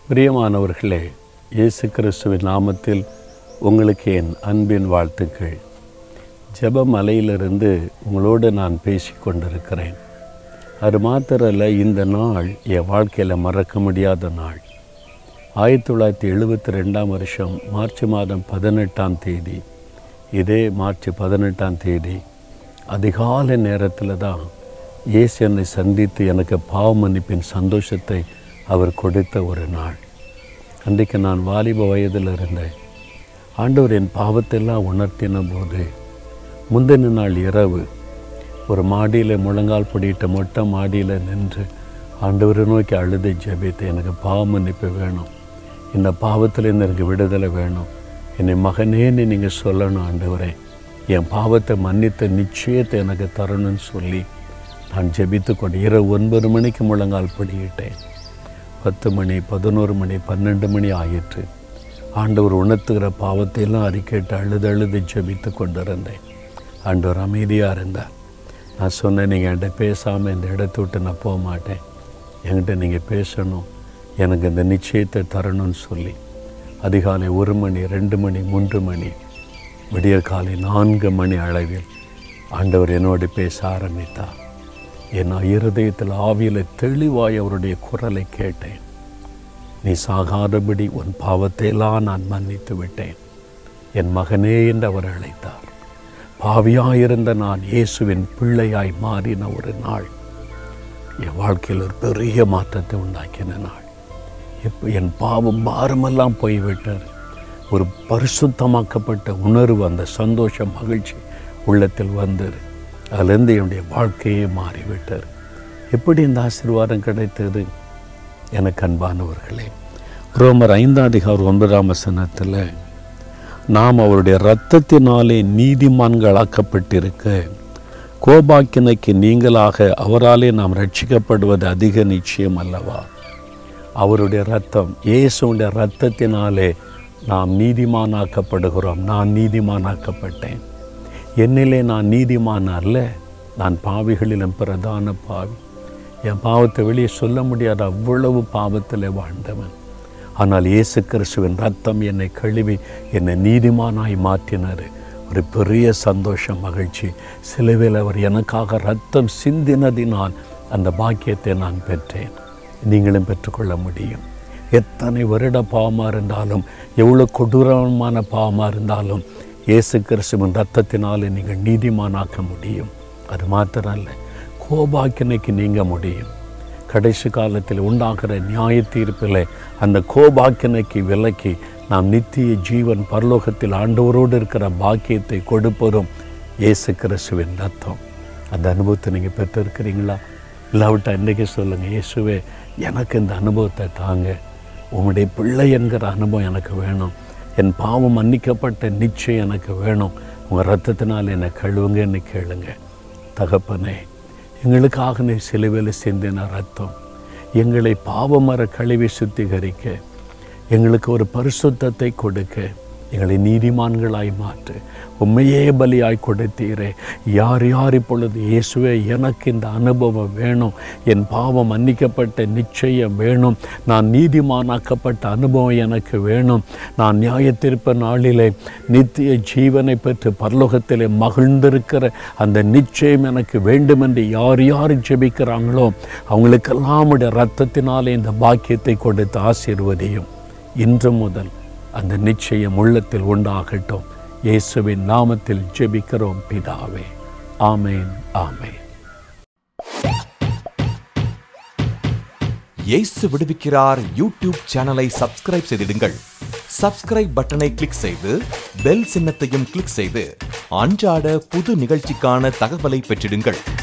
பிரியமானவர்களே, இயேசு கிறிஸ்துவின் நாமத்தில் உங்களுக்கு என் அன்பின் வாழ்த்துக்கள். ஜெபமலையிலிருந்து உங்களோடு நான் பேசி கொண்டிருக்கிறேன். அது மாத்திரல்ல, இந்த நாள் என் வாழ்க்கையில் மறக்க முடியாத நாள். 1972 வருஷம் மார்ச் மாதம் 18ஆம் தேதி, இதே மார்ச் 18ஆம் தேதி அதிகாலை நேரத்தில் தான் இயேசு என்னை சந்தித்து எனக்கு பாவ மன்னிப்பின் சந்தோஷத்தை அவர் கொடுத்த ஒரு நாள். அன்றைக்கு நான் வாலிப வயதில் இருந்தேன். ஆண்டவர் என் பாவத்தெல்லாம் உணர்த்தின போது முந்தின நாள் இரவு ஒரு மாடியில் முழங்கால் பிடிட்ட மொட்டை மாடியில் நின்று ஆண்டவரை நோக்கி அழுதை ஜெபித்து, எனக்கு பாவ மன்னிப்பு வேணும், இந்த பாவத்தில் எனக்கு விடுதலை வேணும், என்னை மகனேன்னு நீங்கள் சொல்லணும் ஆண்டவரே, என் பாவத்தை மன்னித்த நிச்சயத்தை எனக்கு தரணும்னு சொல்லி நான் ஜெபித்து கொண்டு இரவு 9 மணிக்கு முழங்கால் படியிட்டேன். 10 மணி, 11 மணி, 12 மணி ஆயிற்று. ஆண்டவர் உணர்த்துகிற பாவத்தையெல்லாம் அறிக்கைட்டு அழுது ஜெபித்து கொண்டிருந்தேன். ஆண்டவர் அமைதியாக இருந்தார். நான் சொன்னேன், நீங்கள் என்கிட்ட பேசாமல் இந்த இடத்த விட்டு நான் போக மாட்டேன், என்கிட்ட நீங்கள் பேசணும், எனக்கு இந்த நிச்சயத்தை தரணும்னு சொல்லி அதிகாலை 1 மணி, 2 மணி, 3 மணி, விடியற் காலை 4 மணி அளவில் ஆண்டவர் என்னோடு பேச ஆரம்பித்தார். என் இருதயத்தில் ஆவியில் தெளிவாய் அவருடைய குரலை கேட்டேன். நீ சாகாதபடி உன் பாவத்தையெல்லாம் நான் மன்னித்து விட்டேன், என் மகனே என்று அவர் அழைத்தார். பாவியாயிருந்த நான் இயேசுவின் பிள்ளையாய் மாறின ஒரு நாள் என் வாழ்க்கையில் ஒரு பெரிய மாற்றத்தை உண்டாக்கின நாள். இப்போ என் பாவம் பாரமெல்லாம் போய்விட்டார். ஒரு பரிசுத்தமாக்கப்பட்ட உணர்வு, அந்த சந்தோஷம், மகிழ்ச்சி உள்ளத்தில் வந்தது. அதிலிருந்து என்னுடைய வாழ்க்கையே மாறிவிட்டார். எப்படி இந்த ஆசீர்வாதம் கிடைத்தது? எனக்கு அன்பானவர்களே, ரோமர் 5:9 நாம் அவருடைய இரத்தத்தினாலே நீதிமான்களாக்கப்பட்டிருக்க கோபாக்கினைக்கு நீங்களாக அவராலே நாம் ரட்சிக்கப்படுவது அதிக நிச்சயம் அல்லவா? அவருடைய இரத்தம், இயேசுடைய இரத்தத்தினாலே நாம் நீதிமானாக்கப்படுகிறோம். நான் நீதிமானாக்கப்பட்டேன். என்னிலே நான் நீதிமான் அல்ல, நான் பாவிகளிலும் பிரதான பாவி. என் பாவத்தை வெளியே சொல்ல முடியாத அவ்வளவு பாவத்தில் வாழ்ந்தவன். ஆனால் இயேசு கிறிஸ்துவின் ரத்தம் என்னை கழுவி என்னை நீதிமானாய் மாற்றினார். ஒரு பெரிய சந்தோஷம், மகிழ்ச்சி. சிலுவையில் அவர் எனக்காக ரத்தம் சிந்தினதினால் அந்த பாக்கியத்தை நான் பெற்றேன். நீங்களும் பெற்றுக்கொள்ள முடியும். எத்தனை வருட பாவமாக இருந்தாலும், எவ்வளோ கொடூரமான பாவமாக இருந்தாலும், இயேசு கிறிஸ்துவின் ரத்தத்தினாலே நீங்கள் நீதிமானாக்க முடியும். அது மாத்திரமல்ல, கோபாக்கினைக்கு நீங்க முடியும். கடைசி காலத்தில் உண்டாகிற நியாய தீர்ப்பில் அந்த கோபாக்கினைக்கு விலக்கி நாம் நித்திய ஜீவன் பரலோகத்தில் ஆண்டவரோடு இருக்கிற பாக்கியத்தை கொடுப்பதும் இயேசு கிறிஸ்துவின் ரத்தம். அந்த அனுபவத்தை நீங்கள் பெற்றிருக்கிறீங்களா? இல்லாவிட்டால் இன்றைக்கி சொல்லுங்கள், இயேசுவே எனக்கு இந்த அனுபவத்தை தாங்க, உங்களுடைய பிள்ளை என்கிற அனுபவம் எனக்கு வேணும், என் பாவம் மன்னிக்கப்பட்ட நிச்சயம் எனக்கு வேணும், உங்கள் ரத்தத்தினால் என்னை கழுவுங்கன்னு கேளுங்க. தகப்பனே, எங்களுக்காக நீ சிலுவையில் சிந்தின ரத்தம் எங்களை பாவமர கழுவி சுத்திகரிக்க, எங்களுக்கு ஒரு பரிசுத்தத்தை கொடுக்க, எங்களை நீதிமான்களாய் மாற்று. உண்மையே பலியாய் கொடுத்தீரே. யார் யார் இப்பொழுது இயேசுவே எனக்கு இந்த அனுபவம் வேணும், என் பாவம் மன்னிக்கப்பட்ட நிச்சயம் வேணும், நான் நீதிமானாக்கப்பட்ட அனுபவம் எனக்கு வேணும், நான் நியாயத்தீர்ப்பு நாளிலே நித்திய ஜீவனை பெற்று பரலோகத்திலே மகிழ்ந்திருக்கிற அந்த நிச்சயம் எனக்கு வேண்டுமென்று யார் யார் ஜெபிக்கிறாங்களோ அவங்களுக்கெல்லாம் உடைய இரத்தத்தினாலே இந்த பாக்கியத்தை கொடுத்து ஆசீர்வதியும். இன்று முதல் அந்த நிச்சயம் உள்ளத்தில் உண்டாகட்டும். இயேசுவின் நாமத்தில் ஜெபிக்கிறோம் பிதாவே. ஆமேன், ஆமேன். இயேசு விடுவிக்கிறார் யூடியூப் சேனலை சப்ஸ்கிரைப் செய்திடுங்கள். சப்ஸ்கிரைப் பட்டனை கிளிக் செய்து பெல் சின்னத்தையும் கிளிக் செய்து அன்றாட புது நிகழ்ச்சிக்கான தகவலை பெற்றிடுங்கள்.